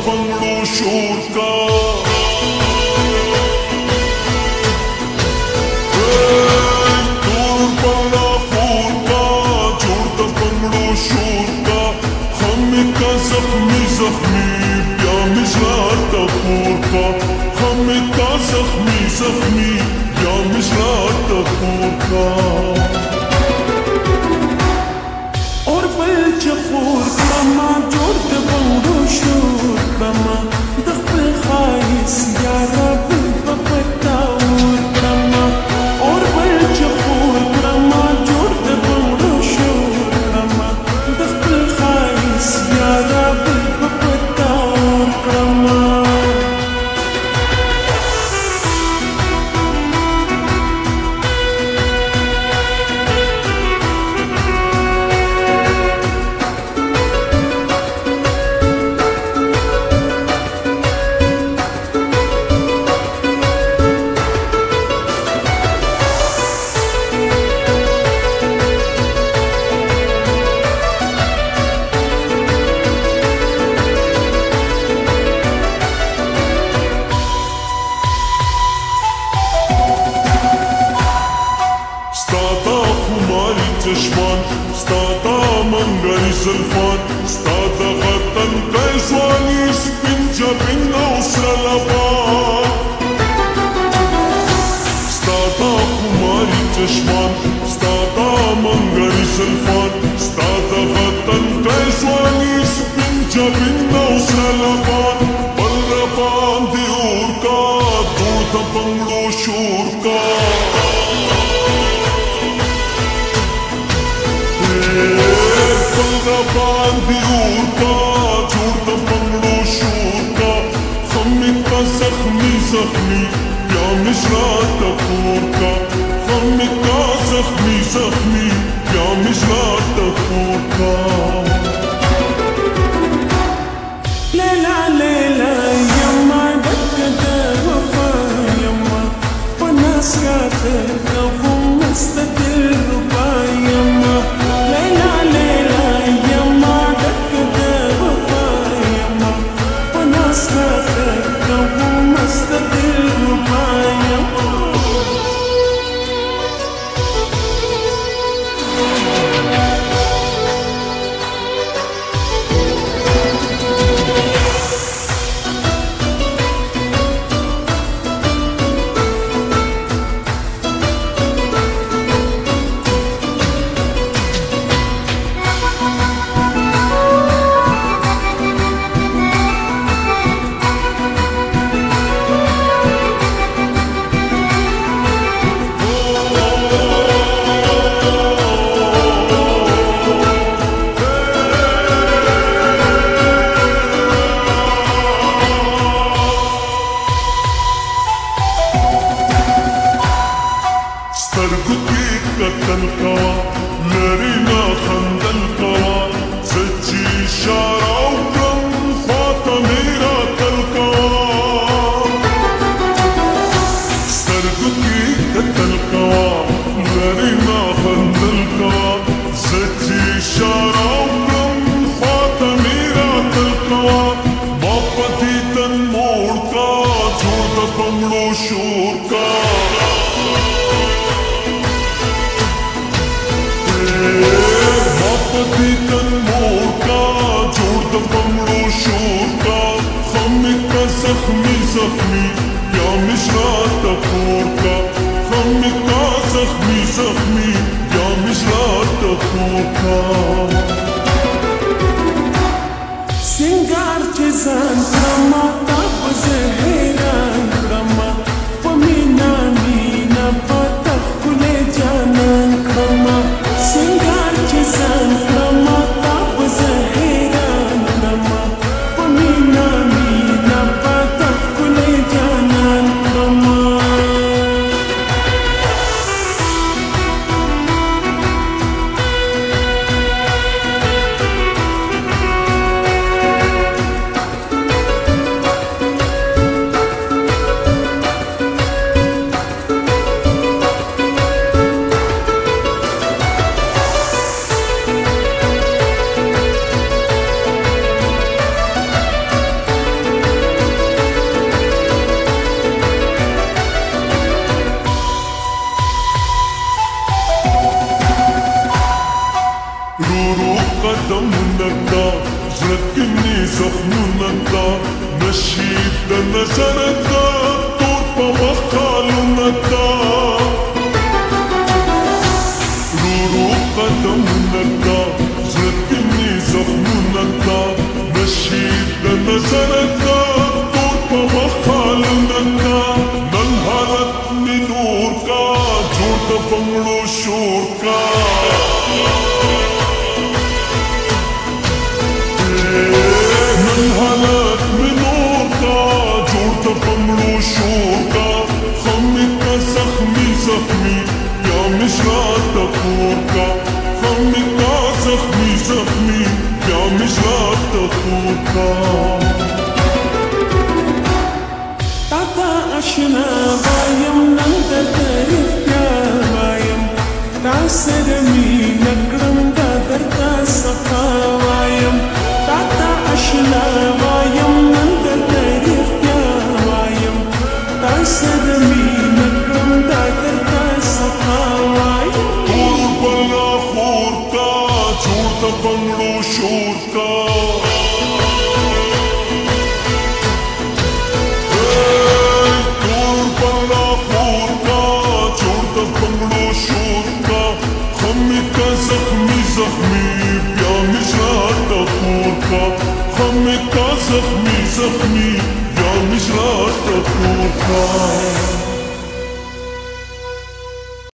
بنگړو شور کا تور بنگړا خور کا جوړ د بنگړو شور کا هم کا زخمی زخمی بیا مشرار تا خور کا هم کا زخمی زخمی بیا مشرار تا خور کا اور بل چخور کما جوړ د بنگړو شور کما د خپل خایس یا رب په پتا ور کما اور بل چخور کما جوړ د بنگړو شور کما د خپل خایس یا رب په پتا ور کما چشمان ستا دا منګري زلفان ستا د وطن کای ځواني سپین جبین او سره لبان ستا دا خماري چشمان ستا دا منګري زلفان ستا د وطن کای ځواني سپین جبین او سره لبان بل ربان دی اور کا دور د بنگړو شور کا باندې اور کا جوړ د بنگړو شور کا هم کا زخمی زخمی بیا مشرا تا خور کا هم کا زخمی زخمی بیا مشرا تا خور کا لیلا لیلا یما ډک د وفا یما په ناز راته کوم مستقل ربا یما لیلا لیلا یما ډک د وفا یما په ناز راته کوم مستقل ربا یما سترګو کې کتل کوا لري نه خندل کوا سچي اشاره وکړم خواته مې راتل کوا سترګو کې کتل کوا لري نه خندل کوا سچي اشاره وکړم خواته مې راتل کوا ما په دیدن موړ کا جوړ د بنگړو شور کا دیدن مور کا جوړ د بنگړو شور کا هم کا زخمی زخمی بیا مشرا تا خور کا هم کا زخمی زخمی بیا مشرا تا خور کا سنگار چې ځان کړما تا په حیران کړما په مینا مینا په تخلې جانان کړما سنگار چې ځان کړما تا په حیران کړما په مینا مینا په تخلې جانان کړما رورو قدمونه تا زړه کې مې زخمونه تا نشیب د نظر تا تور په مخالونه تا رورو قدمونه تا زړه کې مې زخمونه تا نشیب د نظر تا تور په مخالونه تا نن حالت مې نور کا جوړ د بنګړو شور کا زخمی یا مشرات کور کا خمی کا زخمی زخمی یا مشرات کور کا تاتا اشنا وایم نند تعریف کیا وایم تا سره می نکړم دا درتا صفا وایم تاتا اشنا وایم نند تعریف کیا وایم تا سره می نکړم دا درتا صفا وایم تور بلا خور کا جوړ د بنګړو شور کا تور بلا خور کا جوړ د بنګړو شور کا خمی کا زخمی زخمی بیا مشرات کور کا خمی کا زخمی زخمی بیا مشرات کور کا